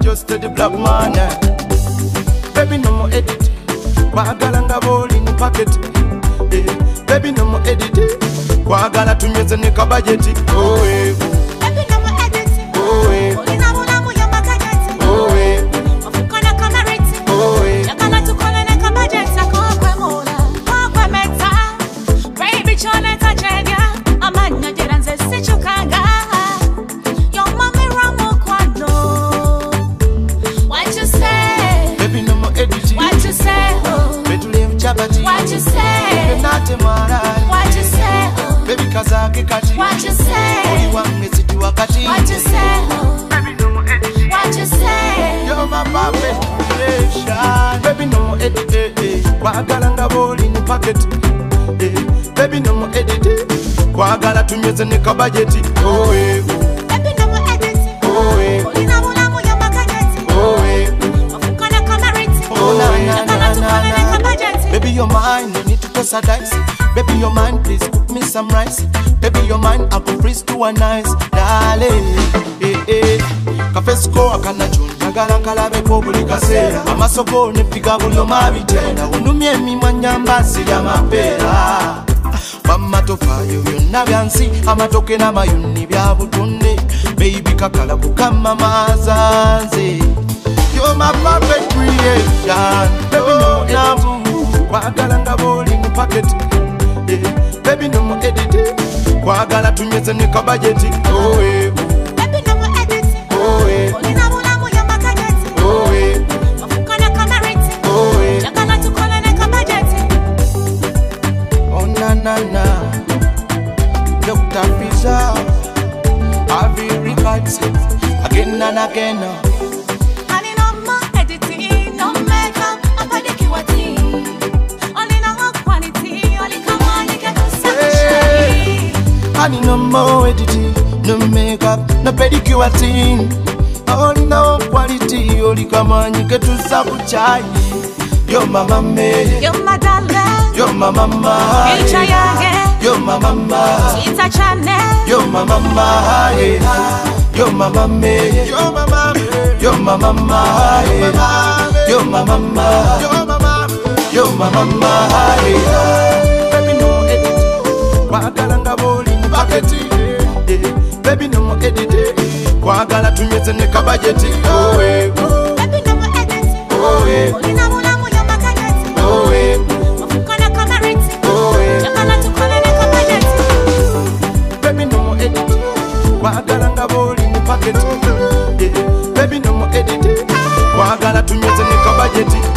just the black man. Baby no more edit, kwagala nga boli ni packet. Baby no more edit, kwagala tunyeze ne kabajeti. Oh eh. Baby no more edit. Oh eh. Olina mulamu ya makajeti. Oh eh. Ofukana kameriti. Oh eh. Yakala tukole ne kabajeti kokwe mola. Kokwe meta. Baby chone tajenya. Amanya jiranze sichukanga. Yo mami ramo kwado. What you say? Baby no more edit. What you say? Betule mchabati. What you say? Nate mara. What you say? Baby kazake kati. What you say? Oli wange siti wakati. What you say? Baby no more edit. What you say? You're my perfect creation. Baby no more edit. Kwagala nga boli ni packet. Baby no more edit. Kwagala tunyeze ne kabajeti. Oh eh. Baby no more edit. Oh eh. Olina mulamu ya makajeti. Oh eh. Ofukana kameriti. Oh na Yakala tukole ne kabajeti. Baby you're mine, no need to toss a dice. Baby you're mine, please cook me some rice. Baby you're mine, I go freeze to a nice. Darling, kafesko akana chunjagala nkalabe ko buli kaseera. Amasoko ne piga bulyo mabitenda. Unumye mimwa nyambasi ya mapera. Bamatofayo byonna byansi, amatoke n'amayuni bya butonde. Baby kakala kukama mazanze. You're my perfect creation. Baby no edit. Kwagala nga boli mu packet. Baby no more edit. Kwagala tunyeze ne kabajeti. Oh eh. Baby no more edit. Oh eh. Olina mulamu ya makajeti. Oh eh. Ofukana kameriti. Oh eh. Yakala tukole ne kabajeti. Oh na na na. Dr. Fiza, Harvey Records, again and again. Honey no more editing, no makeup, I'm padiki wati. Only no more quality, only come on, you get to say. Honey no more editing, no makeup, no pedicure thing. Only no quality, only come on, you get to sabuchai. You're my mama, You're my darling, you're my mama, Icha yange, you're my mama, Ita chane, you're my mama, you're my mama, you're my mama, you're my mama, you're my mama, you're my mama. Baby no edit, kwagala nga boli ni packet. Baby no more edit, kwagala tunyeze ne kabajeti. Oh eh. Baby no more edit. Oh eh. Olina mulamu ya makajeti. Oh eh. Ofukana kameriti. Oh eh. Yakala tukole ne kabajeti. Baby no more edit, kwagala nga boli ni packet. Baby no more edit, kwagala tunyeze ne kabajeti.